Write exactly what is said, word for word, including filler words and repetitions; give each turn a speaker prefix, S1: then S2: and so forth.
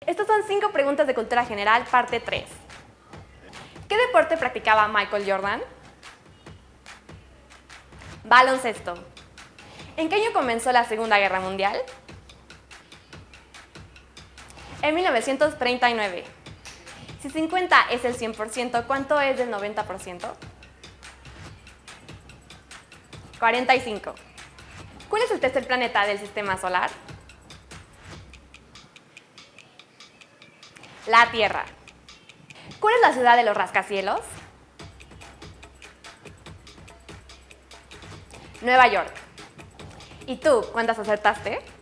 S1: Estas son cinco preguntas de cultura general, parte tres. ¿Qué deporte practicaba Michael Jordan? Baloncesto. ¿En qué año comenzó la Segunda Guerra Mundial? En mil novecientos treinta y nueve. Si cincuenta es el cien por ciento, ¿cuánto es del noventa por ciento? cuarenta y cinco. ¿Cuál es el tercer planeta del sistema solar? La Tierra. ¿Cuál es la ciudad de los rascacielos? Nueva York. ¿Y tú, cuántas acertaste?